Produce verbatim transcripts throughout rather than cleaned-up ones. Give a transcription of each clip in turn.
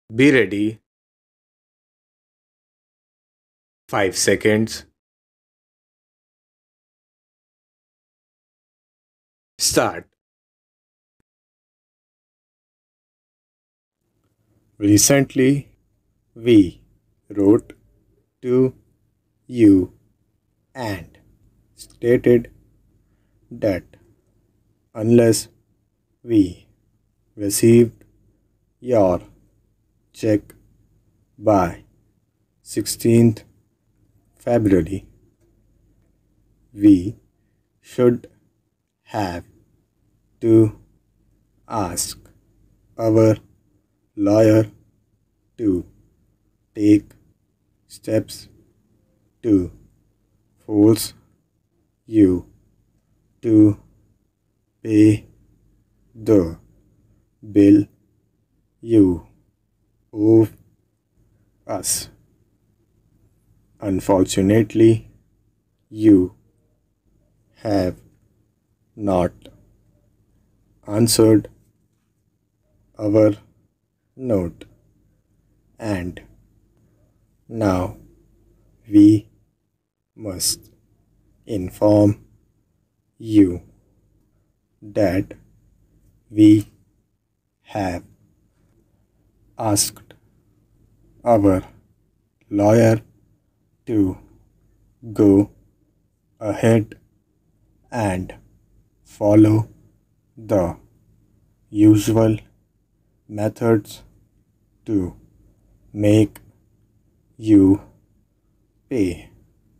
Be ready. five seconds. Start. Recently, we wrote to you and stated that unless we received your check by sixteenth February, we should have to ask our lawyer to take steps to force you to pay the bill you owe us. Unfortunately, you have not answered our note, and now we must inform you that we have asked our lawyer to go ahead and follow the usual methods to make you pay.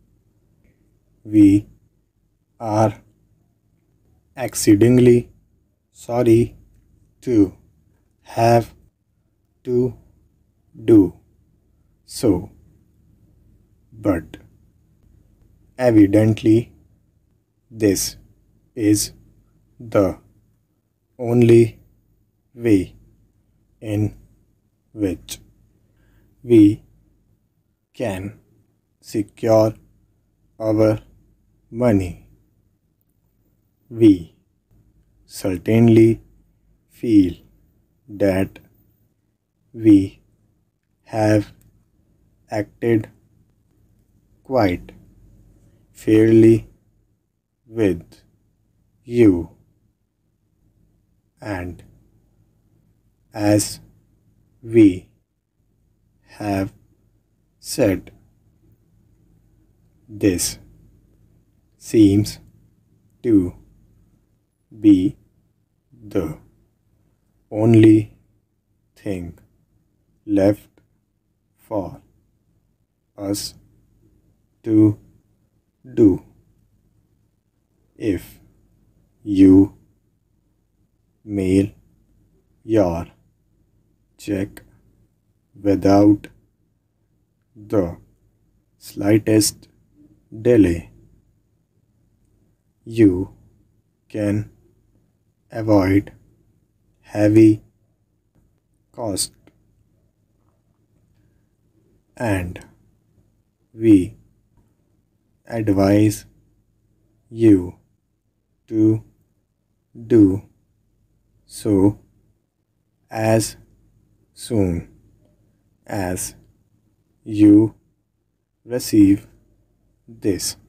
We are exceedingly sorry to have to do so, but evidently this is the only way in which we can secure our money. We certainly feel that we have acted quite fairly with you, and as we have said, this seems to be the only thing left for us to do. If you mail your check without the slightest delay, you can avoid heavy cost, and we advise you to do so as soon as you receive this.